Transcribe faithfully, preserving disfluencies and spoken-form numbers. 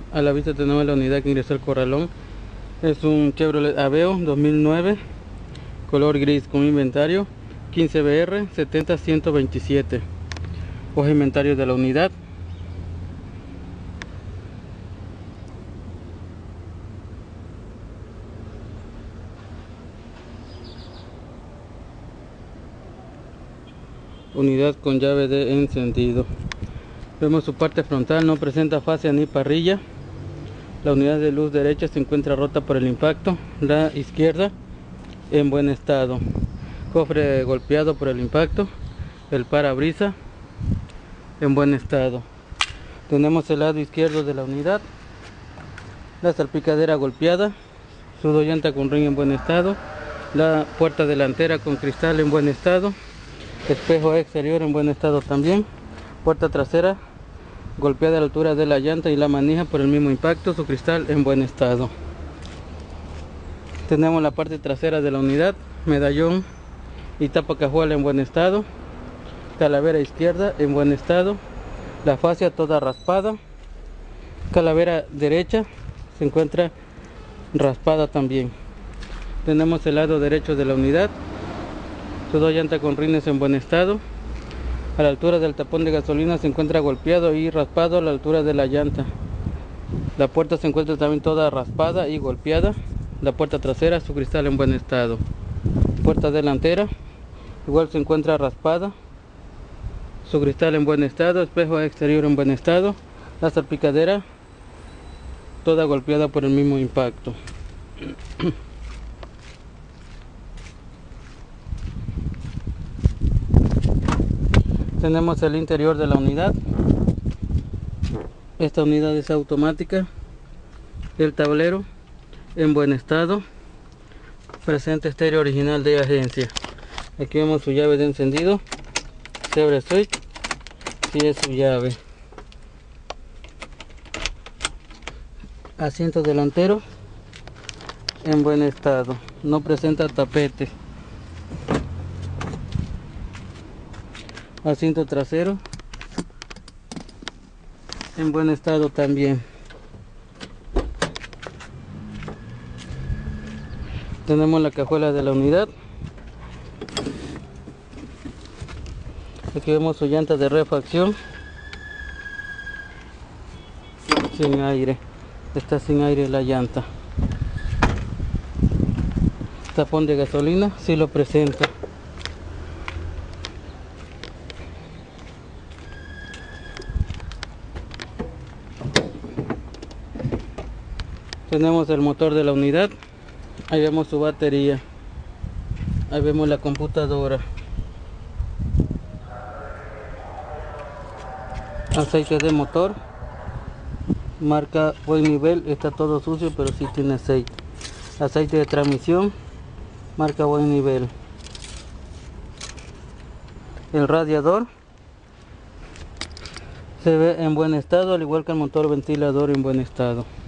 A la vista tenemos la unidad que ingresó al corralón. Es un Chevrolet Aveo dos mil nueve, color gris, con inventario quince B R setenta ciento veintisiete. Hoja inventario de la unidad. Unidad con llave de encendido. Vemos su parte frontal, no presenta fascia ni parrilla. La unidad de luz derecha se encuentra rota por el impacto. La izquierda en buen estado. Cofre golpeado por el impacto. El parabrisas en buen estado. Tenemos el lado izquierdo de la unidad. La salpicadera golpeada. Su dos llanta con ring en buen estado. La puerta delantera con cristal en buen estado. Espejo exterior en buen estado también. Puerta trasera golpeada a la altura de la llanta y la manija por el mismo impacto. Su cristal en buen estado. Tenemos la parte trasera de la unidad. Medallón y tapa cajuela en buen estado. Calavera izquierda en buen estado. La fascia toda raspada. Calavera derecha se encuentra raspada también. Tenemos el lado derecho de la unidad. Sus dos llantas con rines en buen estado. A la altura del tapón de gasolina se encuentra golpeado y raspado a la altura de la llanta. La puerta se encuentra también toda raspada y golpeada. La puerta trasera, su cristal en buen estado. Puerta delantera igual se encuentra raspada. Su cristal en buen estado. Espejo exterior en buen estado. La salpicadera toda golpeada por el mismo impacto. Tenemos el interior de la unidad. Esta unidad es automática. El tablero en buen estado. Presente estéreo original de agencia. Aquí vemos su llave de encendido. Se abre switch. Si es su llave. Asiento delantero en buen estado. No presenta tapete. Asiento trasero en buen estado también. Tenemos la cajuela de la unidad. Aquí vemos su llanta de refacción sin aire. Está sin aire la llanta. Tapón de gasolina sí lo presenta. Tenemos el motor de la unidad. Ahí vemos su batería. Ahí vemos la computadora. Aceite de motor. Marca buen nivel. Está todo sucio, pero sí tiene aceite. Aceite de transmisión. Marca buen nivel. El radiador se ve en buen estado, al igual que el motor ventilador en buen estado.